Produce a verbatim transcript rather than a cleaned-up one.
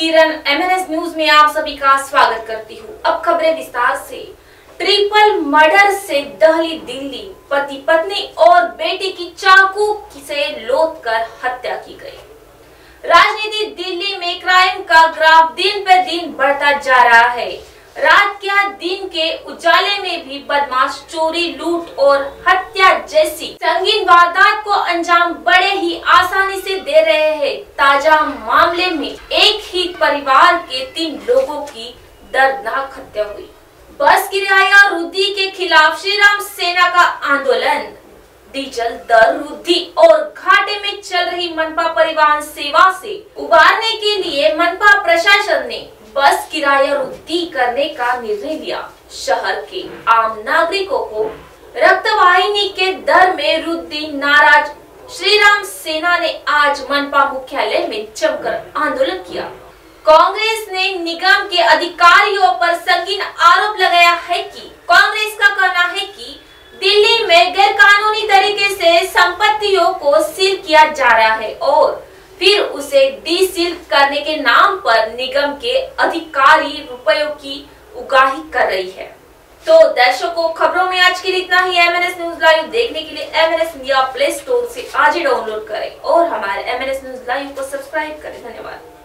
किरण MNS news में आप सभी का स्वागत करती हूँ। अब खबरें विस्तार से। ट्रिपल मर्डर से दहली दिल्ली, पति पत्नी और बेटे की चाकू से लोथ कर हत्या की गई। राजनीति दिल्ली में क्राइम का ग्राफ दिन पर दिन बढ़ता जा रहा है। रात या दिन के उजाले में भी बदमाश चोरी, लूट और हत्या जैसी संगीन वारदात को अंजाम बड़े ही आसानी से दे रहे हैं। ताजा मामले में एक ही परिवार के तीन लोगों की दर्दनाक हत्या हुई। बस किराया वृद्धि के खिलाफ श्री राम सेना का आंदोलन। डीजल दर वृद्धि और घाटे में चल रही मनपा परिवहन सेवा से उबारने के लिए मनपा प्रशासन ने बस किराया वृद्धि करने का निर्णय लिया। शहर के आम नागरिकों को रक्तवाहिनी के दर में वृद्धि नाराज श्री राम सेना ने आज मनपा मुख्यालय में जमकर आंदोलन किया। कांग्रेस ने निगम के अधिकारियों पर संगीन आरोप लगाया है कि कांग्रेस का कहना है कि दिल्ली में गैरकानूनी तरीके से संपत्तियों को सील किया जा रहा है और फिर उसे डी सील करने के नाम पर निगम के अधिकारी रुपयों की उगाही कर रही है। तो दर्शकों, खबरों में आज के लिए इतना ही। एमएनएस न्यूज लाइव देखने के लिए एमएनएस इंडिया प्ले स्टोर से आज ही डाउनलोड करें और हमारे एमएनएस न्यूज लाइव को सब्सक्राइब करें। धन्यवाद।